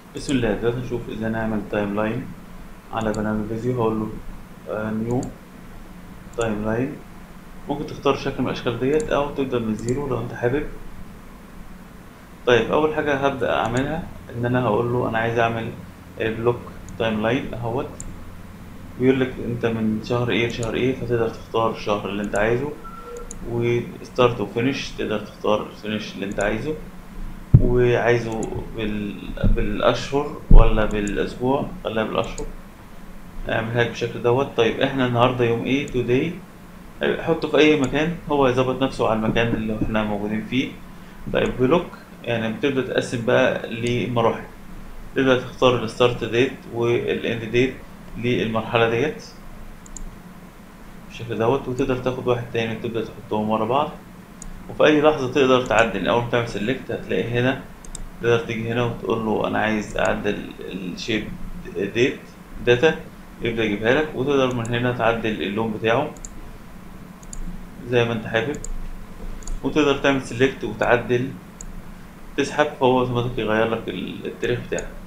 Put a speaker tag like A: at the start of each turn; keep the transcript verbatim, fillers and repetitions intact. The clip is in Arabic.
A: بسم الله. دلوقتي نشوف ازاي نعمل تايم لاين على برنامج فيديو. هقول له نيو تايم لاين. ممكن تختار شكل من الاشكال ديت او تبدا من زيرو لو انت حابب. طيب اول حاجه هبدا اعملها ان انا هقول له انا عايز اعمل البلوك تايم لاين اهوت. بيقول لك انت من شهر ايه لشهر ايه، فتقدر تختار الشهر اللي انت عايزه، وستارت وفينش تقدر تختار الفينش اللي انت عايزه، وعايزه بال... بالاشهر ولا بالاسبوع. خليها بالاشهر، اعملها لك بالشكل دوت. طيب احنا النهارده يوم ايه؟ توداي. حطه في اي مكان، هو يظبط نفسه على المكان اللي احنا موجودين فيه. طيب بلوك يعني بتبدا تقسم بقى لمراحل. تبدا تختار الستارت ديت والاند ديت للمرحله ديت بالشكل دوت، وتقدر تاخد واحد تاني وتبدا تحطهم ورا بعض. وفي اي لحظه تقدر تعدل. اول ما تعمل سيلكت هتلاقي هنا تقدر تيجي هنا وتقول له انا عايز اعدل الشيب ديت داتا، يبدأ يجيبها لك. وتقدر من هنا تعدل اللون بتاعه زي ما انت حابب، وتقدر تعمل سيلكت وتعدل، تسحب، فهو اوتوماتيك يغير لك التاريخ بتاعك.